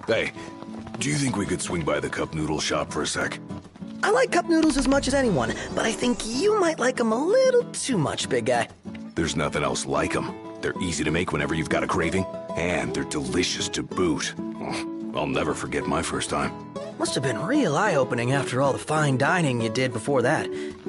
Hey, do you think we could swing by the Cup Noodle shop for a sec? I like cup noodles as much as anyone, but I think you might like them a little too much, big guy. There's nothing else like them. They're easy to make whenever you've got a craving, and they're delicious to boot. I'll never forget my first time. Must have been real eye-opening after all the fine dining you did before that.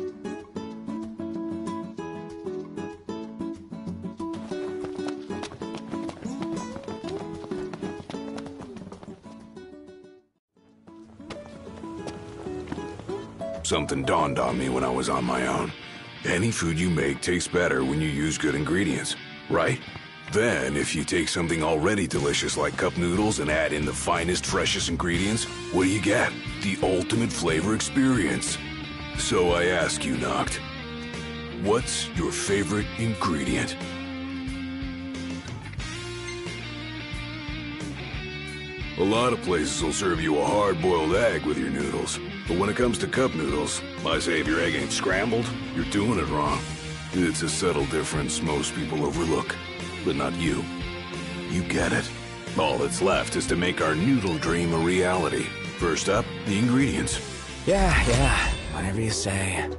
Something dawned on me when I was on my own. Any food you make tastes better when you use good ingredients, right? Then, if you take something already delicious like cup noodles and add in the finest, freshest ingredients, what do you get? The ultimate flavor experience. So I ask you, Noct, what's your favorite ingredient? A lot of places will serve you a hard-boiled egg with your noodles. But when it comes to cup noodles, I say if your egg ain't scrambled, you're doing it wrong. It's a subtle difference most people overlook, but not you. You get it. All that's left is to make our noodle dream a reality. First up, the ingredients. Yeah, whatever you say.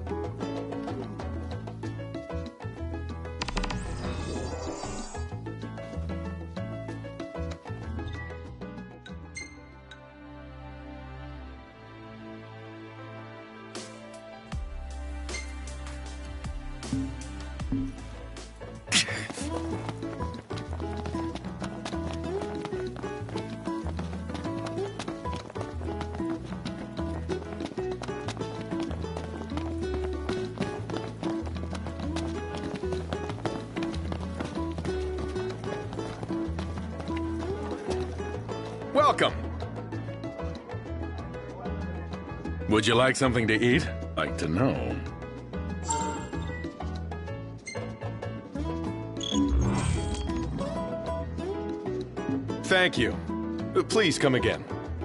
Welcome. Would you like something to eat? Like to know. Thank you. Please come again.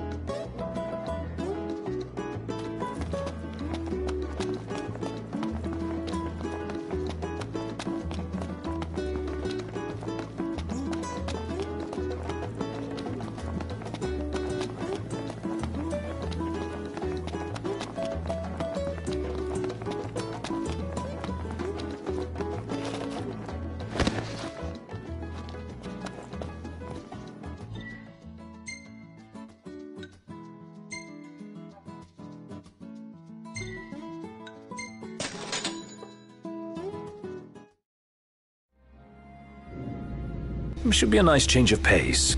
Should be a nice change of pace.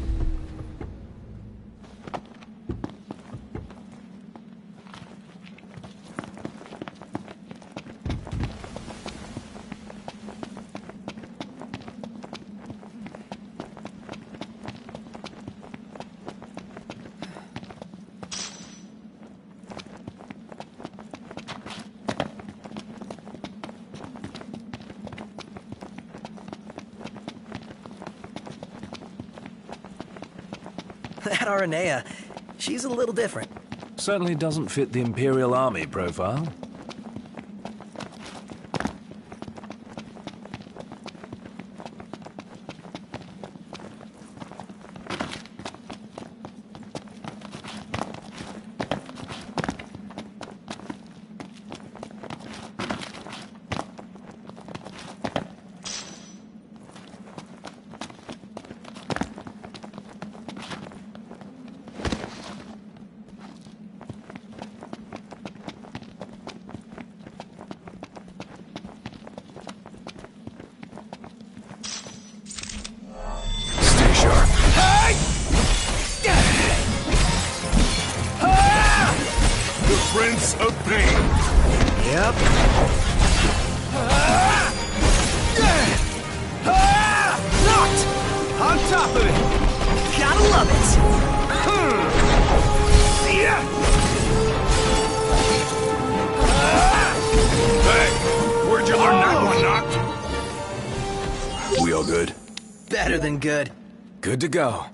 That Aranea, she's a little different. Certainly doesn't fit the Imperial Army profile. Prince of Pain. Yep. Knocked! On top of it! Gotta love it! Hey, where'd you learn that one, Noct? We all good? Better than good. Good to go.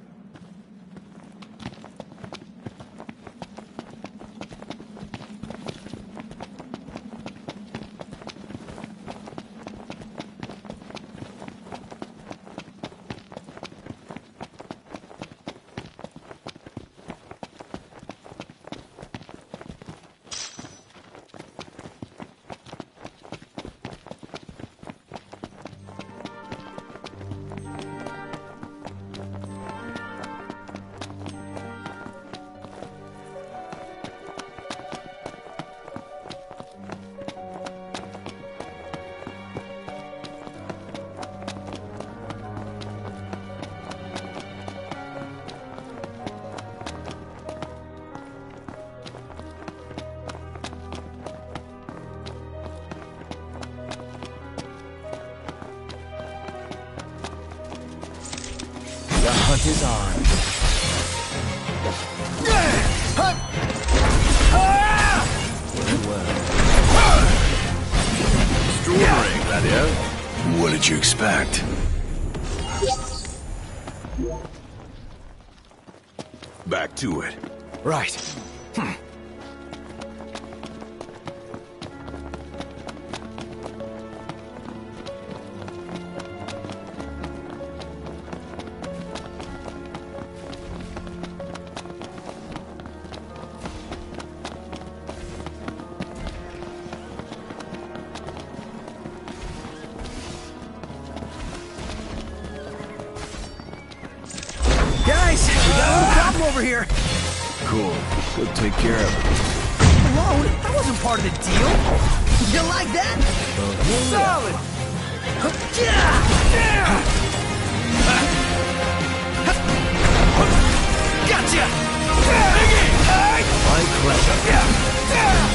hunt is on. Extraordinary, Gladio. What did you expect? Back to it. Right. Guys, we got a little problem over here. Cool. Go take care of it. Alone? That wasn't part of the deal. You like that? Solid! Gotcha! My pleasure.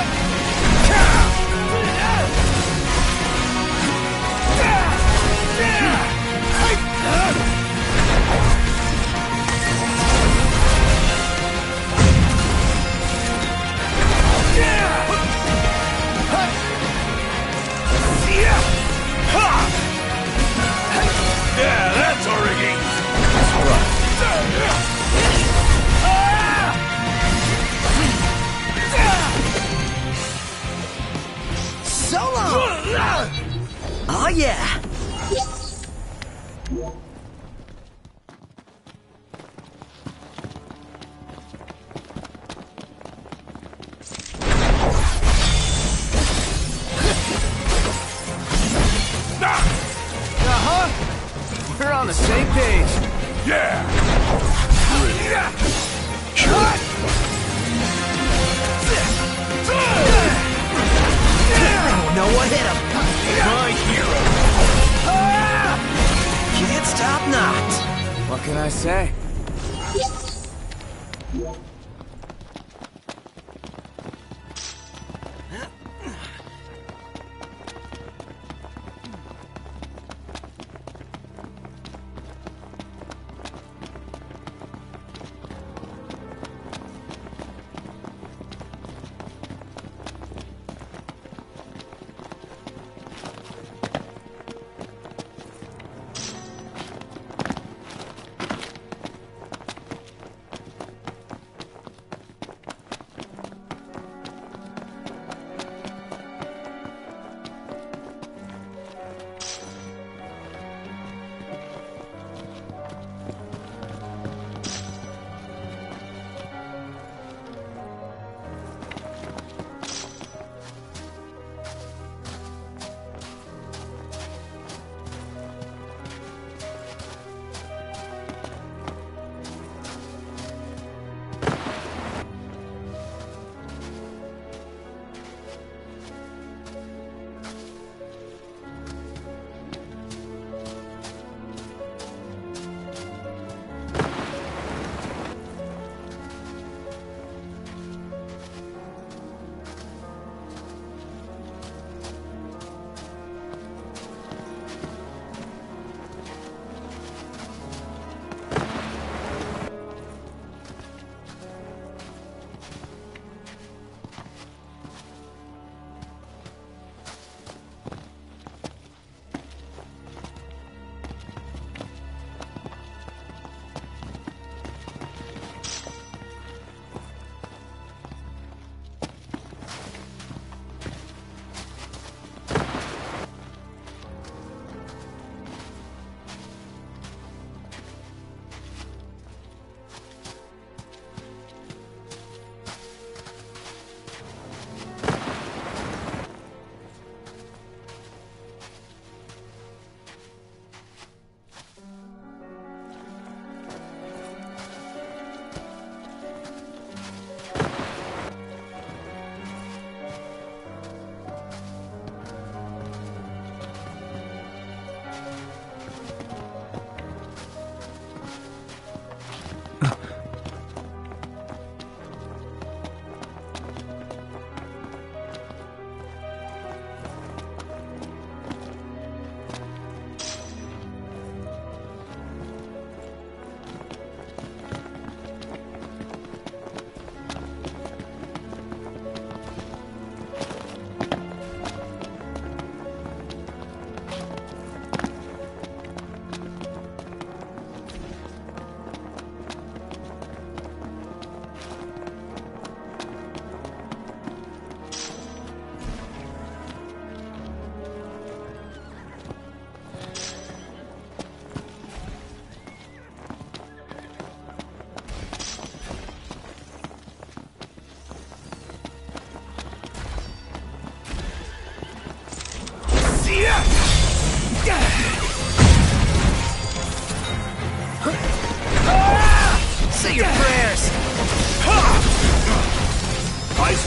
Yeah, that's our rigging. So long! Oh yeah! We're on the same page. Yeah. I don't know what hit him. My hero. Can't stop Noctis. What can I say?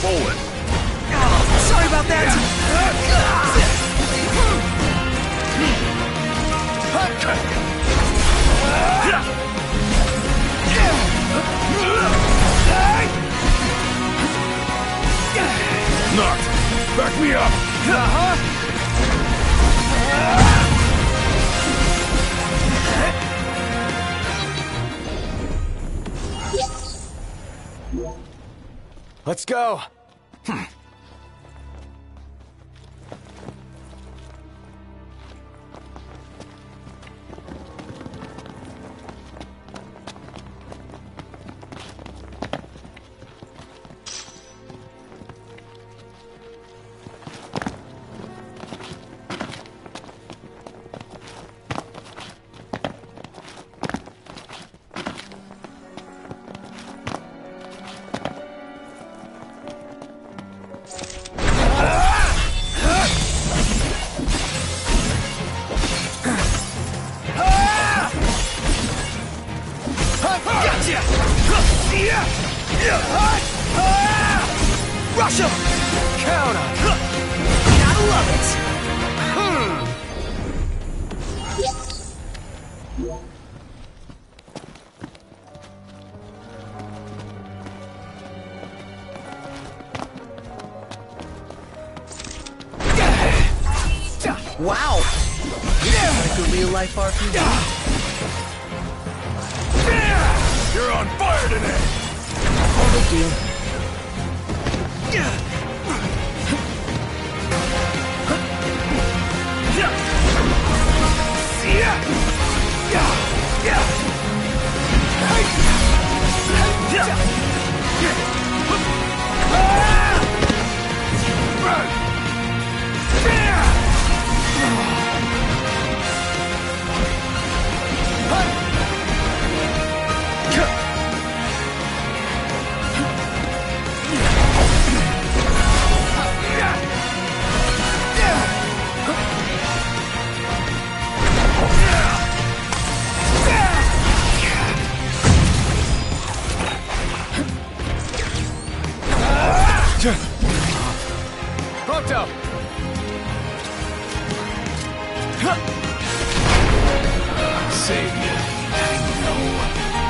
forward. Oh, sorry about that. Knocked! Back me up! Let's go. Rush him! Count on it. Gotta love it! Wow! Like a real-life RPG? You're on fire today! No big deal. Pronto! Save you. I know.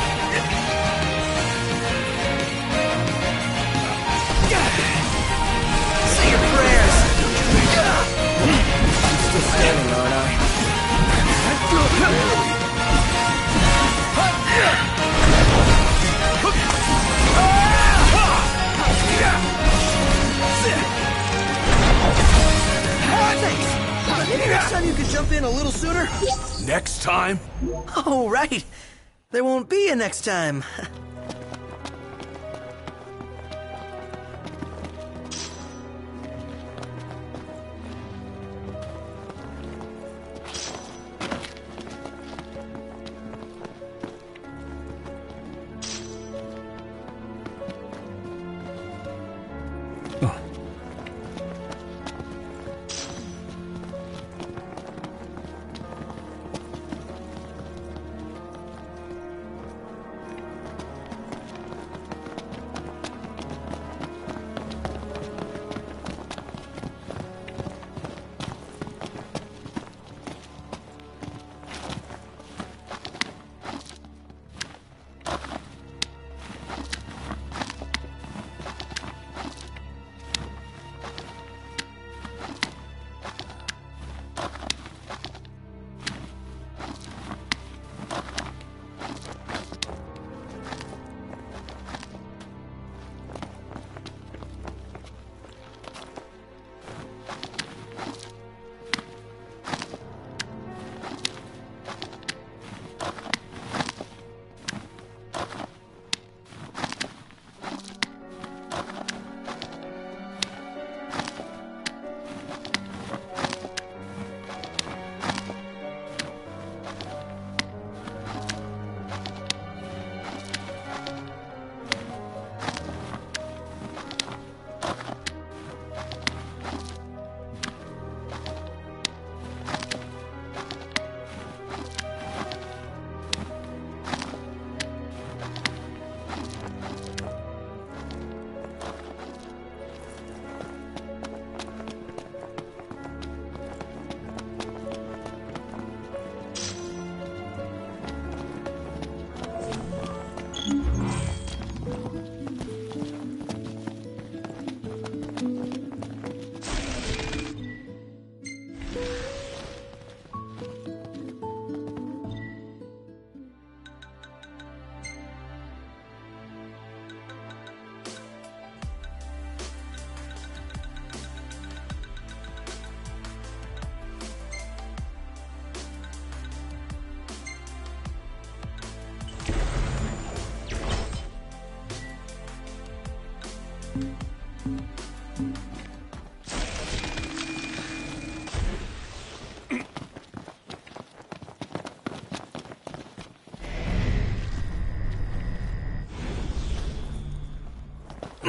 Say your prayers! I'm still standing, aren't I? Thanks! Maybe next time you could jump in a little sooner? Next time? Oh, right! There won't be a next time.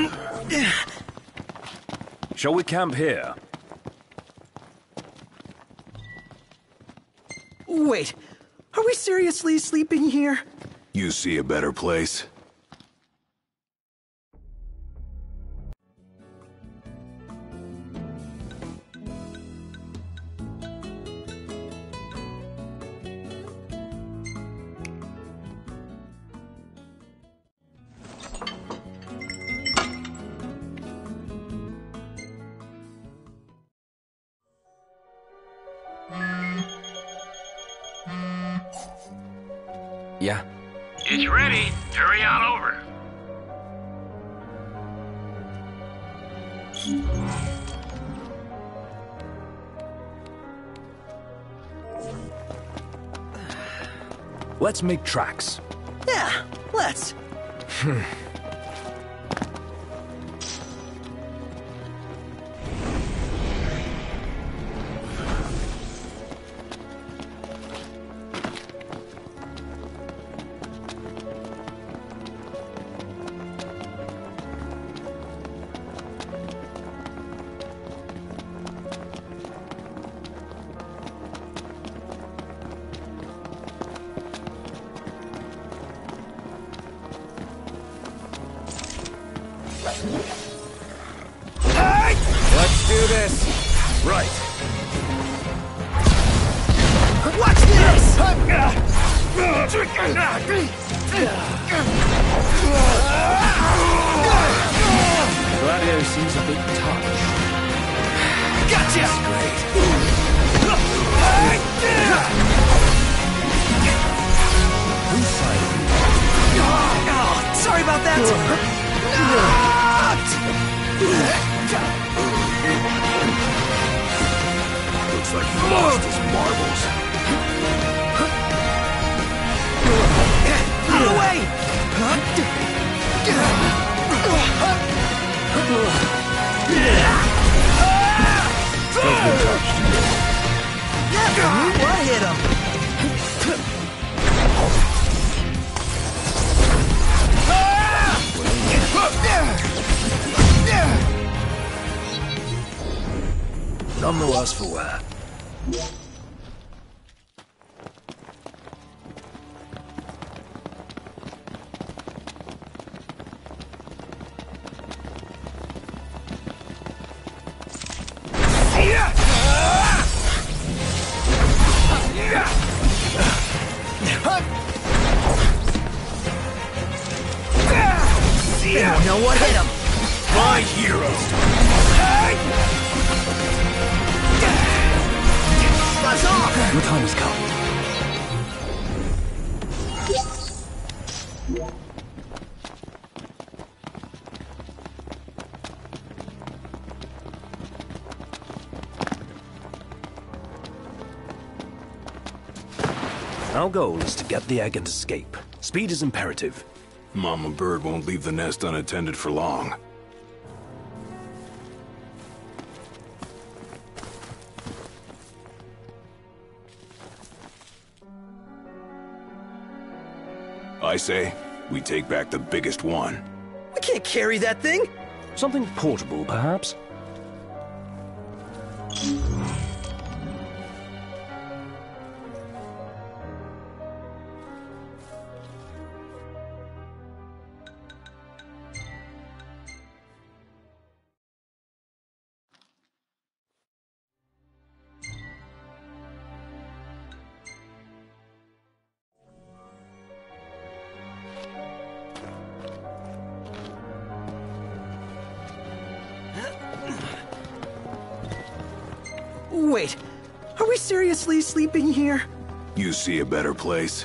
Shall we camp here? Wait, are we seriously sleeping here? You see a better place? Yeah. It's ready. Hurry on over. Let's make tracks. Yeah, let's. Let's do this. Right. Watch this! Gladio seems a bit touched. Gotcha! Great. Whose side are you? Oh, sorry about that! Looks like he lost his marbles. Out of the way! Yeah, what hit him? None the worse for wear. Anyone know what hit him? My heroes! Buzz off! Your time has come. Our goal is to get the egg and escape. Speed is imperative. Mama Bird won't leave the nest unattended for long. I say, we take back the biggest one. We can't carry that thing! Something portable, perhaps? Wait, are we seriously sleeping here? You see a better place?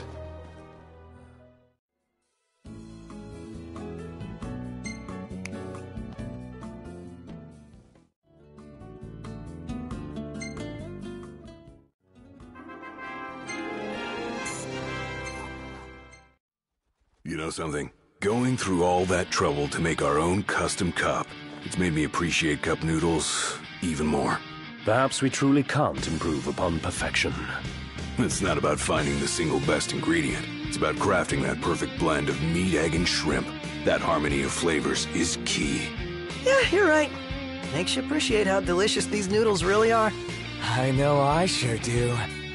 You know something? Going through all that trouble to make our own custom cup, it's made me appreciate cup noodles even more. Perhaps we truly can't improve upon perfection. It's not about finding the single best ingredient. It's about crafting that perfect blend of meat, egg, and shrimp. That harmony of flavors is key. Yeah, you're right. Makes you appreciate how delicious these noodles really are. I know I sure do.